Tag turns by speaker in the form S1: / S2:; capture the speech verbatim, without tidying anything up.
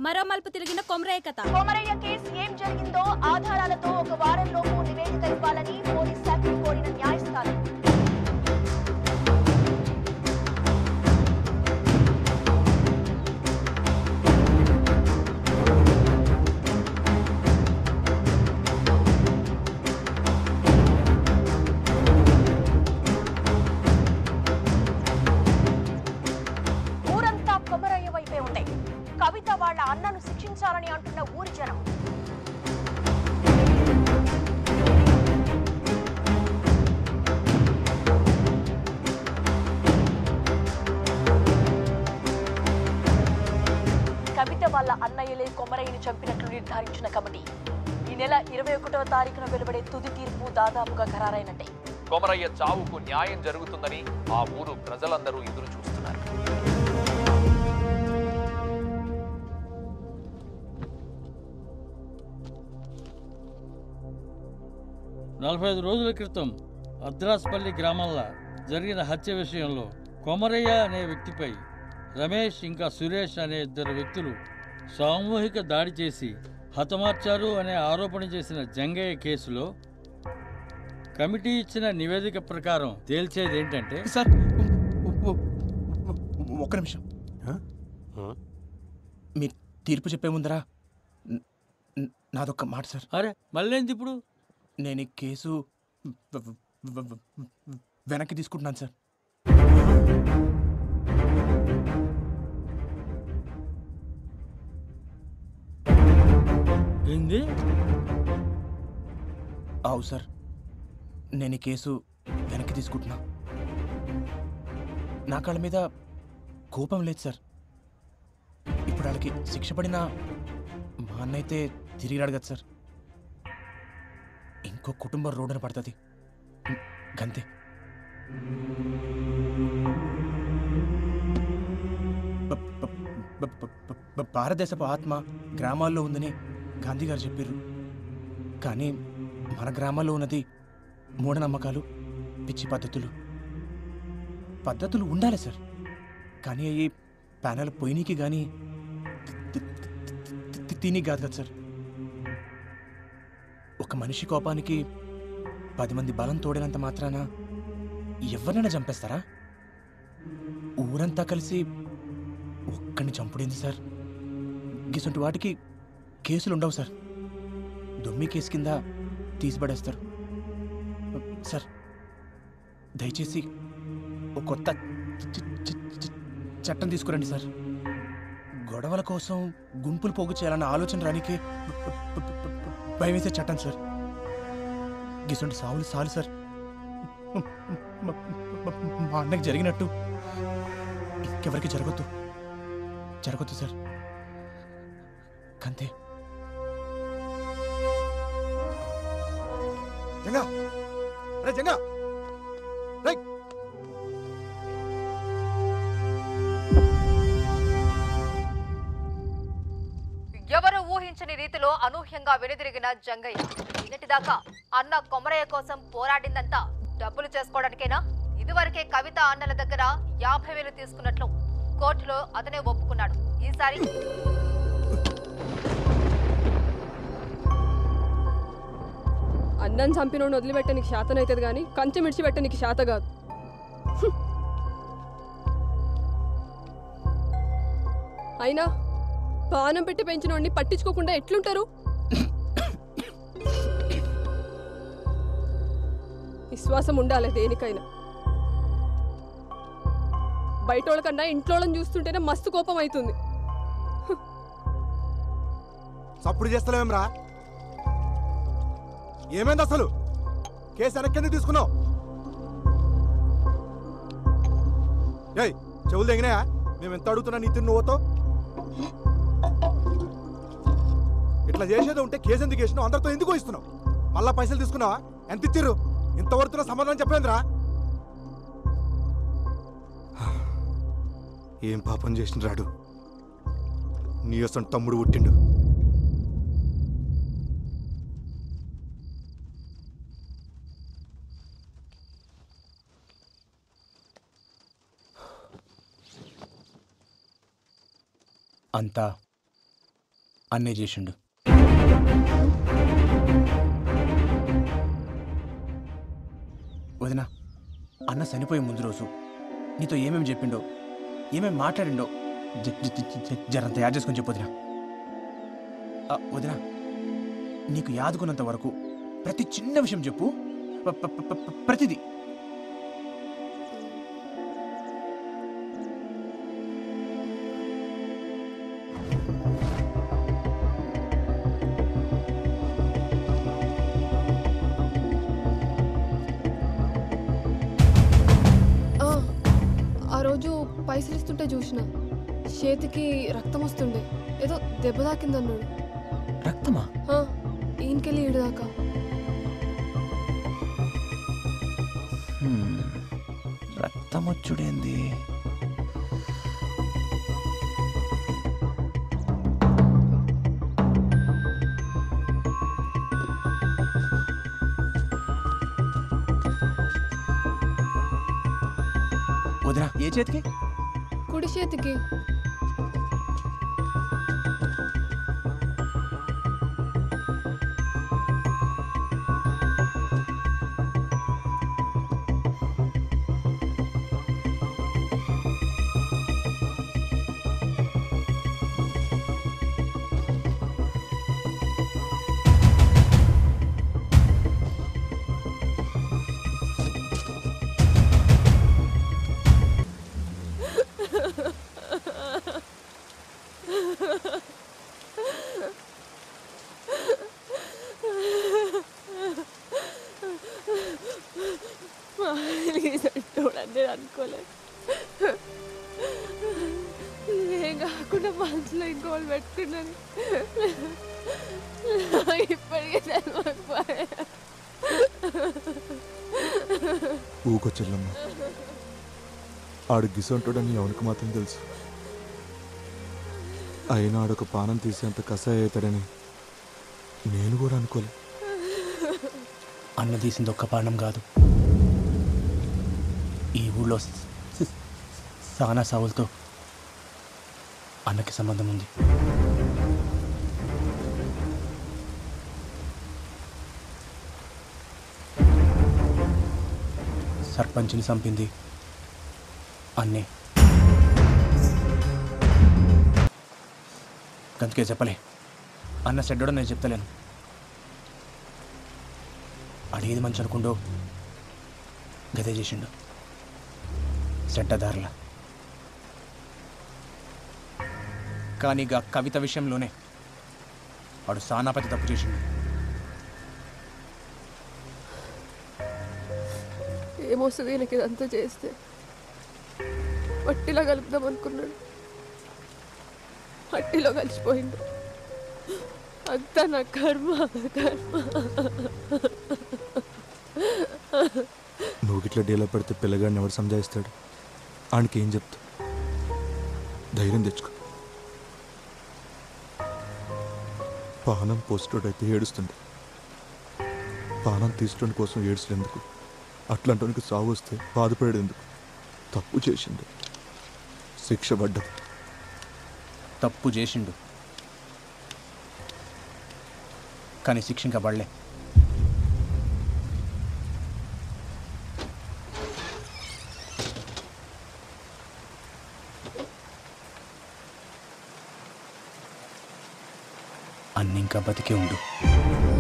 S1: మరో మలుపు తిరిగిన కొమరయ్య కథ.
S2: కొమరయ్య కేసు ఏం జరిగిందో ఆధారాలతో ఒక వారంలోపు నివేదిక ఇవ్వాలని పోలీస్ శాఖ కోరిన న్యాయస్థానం. ఊరంతా కొమరయ్య వైపే ఉంది. కవిత వాళ్ళ అన్నను శిక్షించాలని అంటున్న ఊరి జనం. కవిత వాళ్ళ అన్నయ్యలే కొమరయ్యని చంపినట్లు నిర్ధారించిన కమిటీ ఈ నెల ఇరవై ఒకటవ తారీఖున వెలువడే తుది తీర్పు దాదాపుగా ఖరారైనట్టే.
S3: కొమరయ్య చావుకు న్యాయం జరుగుతుందని ఆ ఊరు ప్రజలందరూ ఎదురు చూస్తున్నారు.
S4: నలభై ఐదు రోజుల క్రితం అద్రాస్పల్లి గ్రామంలో జరిగిన హత్య విషయంలో కొమరయ్య అనే వ్యక్తిపై రమేష్ ఇంకా సురేష్ అనే ఇద్దరు వ్యక్తులు సామూహిక దాడి చేసి హతమార్చారు అనే ఆరోపణ చేసిన జంగయ్య కేసులో కమిటీ ఇచ్చిన నివేదిక ప్రకారం తేల్చేది ఏంటంటే
S5: సార్ ఒక్క నిమిషం మీ తీర్పు చెప్పే ముందరా నాదొక్క మాట సార్.
S4: అరే మళ్ళేంది ఇప్పుడు?
S5: నేను ఈ కేసు వెనక్కి తీసుకుంటున్నాను సార్.
S4: ఏంది?
S5: అవు సార్, నేను ఈ కేసు వెనక్కి తీసుకుంటున్నా. నా కాళ్ళ మీద కోపం లేదు సార్. ఇప్పుడు వాళ్ళకి శిక్ష పడిన మా అన్న అయితే తిరిగి అడగదు సార్. ఇంకో కుటుంబం రోడ్డున పడుతుంది గంతే. భారతదేశపు ఆత్మ గ్రామాల్లో ఉందని గాంధీ గారు చెప్పారు. కానీ మన గ్రామాల్లో ఉన్నది మూఢనమ్మకాలు, పిచ్చి పద్ధతులు. పద్ధతులు ఉండాలి సార్, కానీ అవి ప్యానల్ పోయినీకి కానీ తిని కాదు కదా సార్. ఒక మనిషి కోపానికి పది మంది బలం తోడినంత మాత్రాన ఎవరినైనా చంపేస్తారా? ఊరంతా కలిసి ఒక్కడిని చంపుడింది సార్. గిసంటి వాటికి కేసులు ఉండవు సార్. దొమ్మి కేసు కింద తీసిపడేస్తారు సార్. దయచేసి ఒక కొత్త చట్టం తీసుకురండి సార్. గొడవల కోసం గుంపులు పోగు చేయాలన్న ఆలోచన రానికి భయం వేసే చట్టం సార్. గిసంటి సావులు సాలు సార్. మా అన్నకి జరిగినట్టు ఇంకెవరికి జరగొద్దు జరగొద్దు సార్. కంతే.
S6: జంగా రే జంగా రే
S2: ఎవరు ఊహించని రీతిలో అనూహ్యంగా వెనుదిరిగిన జంగయ్య. నిన్నటిదాకా అన్న కొమరయ్య కోసం పోరాడిందంతా డబ్బులు చేసుకోవడానికేనా? ఇదివరకే కవిత అన్నల దగ్గర యాభై వేలు తీసుకున్నట్లు కోర్టులో అతనే ఒప్పుకున్నాడు. ఈసారి
S7: అన్నం చంపినోడు వదిలిపెట్ట నీకు శాతం అవుతుంది కానీ కంచె మిడిచిపెట్ట నీకు శాత కాదు. అయినా పానం పెట్టి పెంచినోడిని పట్టించుకోకుండా ఎట్లుంటారు? విశ్వాసం ఉండాలి దేనికైనా. బయటోళ్ళ కన్నా ఇంట్లోళ్ళని చూస్తుంటేనే మస్తు కోపం అవుతుంది.
S6: సప్పుడు చేస్తలేమరా? ఏమైంది అసలు? కేసు వెనక్కి తీసుకున్నావు? ఏయ్ చెవులు తెగినాయా? మేము ఎంత అడుగుతున్నా నీ తిన్ను నువ్వుతో ఇట్లా చేసేది ఉంటే కేసు ఎందుకు వేసినావు? అందరితో ఎందుకు ఇస్తున్నావు? మళ్ళా పైసలు తీసుకున్నావా? ఎంత ఇచ్చిర్రు? ఇంతవరకు సమాధానం చెప్పేంద్రా? ఏం పాపం చేసిన రాడు నీ వసం తమ్ముడు పుట్టిండు.
S5: అంతా అన్నే చేసిండు. వదినా, అన్న చనిపోయే ముందు రోజు నీతో ఏమేమి చెప్పిండో, ఏమేమి మాట్లాడిండో జ- జ- జ- జ- జరంత యాడ్ చేసుకొని చెప్పు వదినా. ఆ, వదినా, నీకు యాదుకున్నంత వరకు ప్రతి చిన్న విషయం చెప్పు. ప- ప- ప- ప- ప్రతిదీ.
S7: ఆ, ఆ రోజు పైసలు ఇస్తుంటే చూసిన చేతికి రక్తం వస్తుండే, ఏదో దెబ్బ తాకిందన్నాడు.
S5: రక్తమా?
S7: ఆ, ఈయనకెళ్ళి ఈడు దాకా.
S5: హ్మ్. రక్తం వచ్చుడేంది? వదినా, ఏ చేతికి?
S7: కుడి చేతికి. చూడండి అనుకోలేదు, ఏం కాకుండా మనసులో ఇంకోళ్ళు పెట్టుకున్నాను. ఇప్పటికే తెలియకపోయా.
S6: ఊకో చెల్లమ్మ, ఆడు గిసంటాడని ఎవరికి మాత్రం తెలుసు. అయినా ఆడొక పానం తీసేంత కసాయి అవుతాడని నేను కూడా అనుకోలే.
S5: అన్న తీసింది ఒక్క పానం కాదు, ఈ ఊళ్ళో సానా సావులతో అన్నకి సంబంధం ఉంది. సర్పంచ్ని చంపింది అన్నే. అందుకే చెప్పలే, అన్న చెడ్డోడో నేను చెప్తలేను. అడిగేది మంచి అనుకుండో గదే చేసిండు, చెడ్డదారుల. కానీ గా కవిత విషయంలోనే వాడు సానాపతి తప్పు చేసిండు.
S7: ఏమొస్తుంది ఈయనకి ఇదంతా చేస్తే? మట్టిలో కలుపుదాం అనుకున్నాడు, మట్టిలో కలిసిపోయిండు. అంతా నా కర్మ కర్మ.
S6: నువ్వు గిట్లా డీలా పడితే పిల్లగాడిని ఎవరు సంజాయిస్తాడు? ఆడికి ఏం చెప్తా? ధైర్యం తెచ్చుకో. పానం పోస్టోడైతే ఏడుస్తుండే, పానం తీసుకోవడం కోసం ఏడుస్తున్నందుకు అట్లాంటి సాగు వస్తే బాధపడేందుకు. తప్పు చేసిండు, శిక్ష పడ్డది.
S5: తప్పు చేసిండు కానీ శిక్ష ఇంకా పడలే. అన్ని ఇంకా బతికే ఉండు.